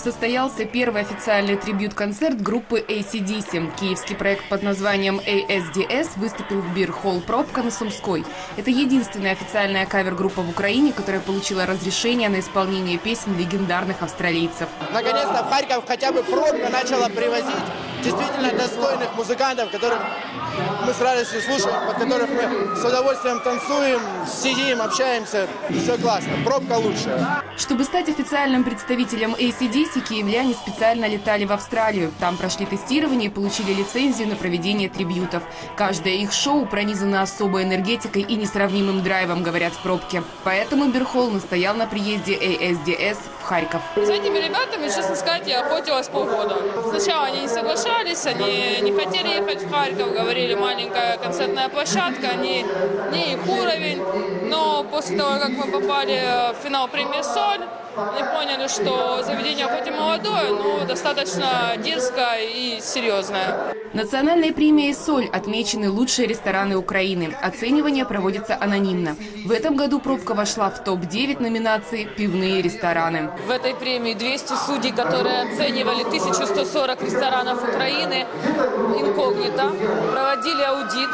состоялся первый официальный трибьют-концерт группы AC/DC. Киевский проект под названием ASDS выступил в бир-холл «Пробка» на Сумской. Это единственная официальная кавер-группа в Украине, которая получила разрешение на исполнение песен легендарных австралийцев. Наконец-то в Харьков хотя бы «Пробка» начала привозить действительно достойных музыкантов, которых мы с радостью слушаем, под которых мы с удовольствием танцуем, сидим, общаемся. Все классно. «Пробка» лучшая. Чтобы стать официальным представителем AC/DC, киевляне специально летали в Австралию. Там прошли тестирование и получили лицензию на проведение трибьютов. Каждое их шоу пронизано особой энергетикой и несравнимым драйвом, говорят в «Пробке». Поэтому бир-холл настоял на приезде ASDS в Харьков. С этими ребятами, честно сказать, я охотилась полгода. Сначала они не соглашались, они не хотели ехать в Харьков, говорили, маленькая концертная площадка, не их уровень. Но после того, как мы попали в финал премии «Соль», они поняли, что заведение хоть и молодое, но достаточно дерзкое и серьезное. Национальной премией «Соль» отмечены лучшие рестораны Украины. Оценивание проводится анонимно. В этом году «Пробка» вошла в топ-9 номинаций «Пивные рестораны». В этой премии 200 судей, которые оценивали 1140 ресторанов Украины, инкогнито, проводили аудит.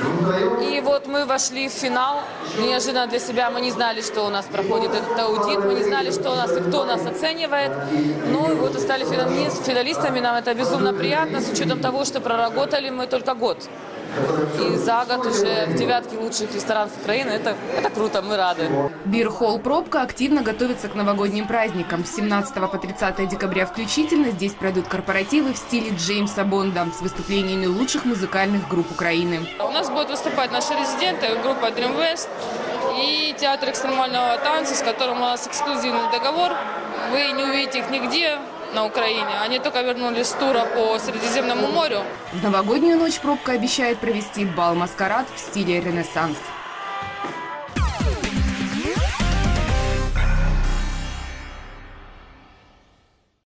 И вот мы вошли в финал. Неожиданно для себя мы не знали, что у нас проходит этот аудит, мы не знали, что у нас и кто нас оценивает. Ну и вот и стали финалистами. Нам это безумно приятно, с учетом того, что проработали мы только год. И за год уже в девятке лучших ресторанов Украины. Это круто, мы рады. Бир-холл «Пробка» активно готовится к новогодним праздникам. С 17 по 30 декабря включительно здесь пройдут корпоративы в стиле Джеймса Бонда с выступлениями лучших музыкальных групп Украины. У нас будут выступать наши резиденты, группа Dream West и театр экстремального танца, с которым у нас эксклюзивный договор. Вы не увидите их нигде на Украине. Они только вернулись с тура по Средиземному морю. В новогоднюю ночь «Пробка» обещает провести бал-маскарад в стиле Ренессанс.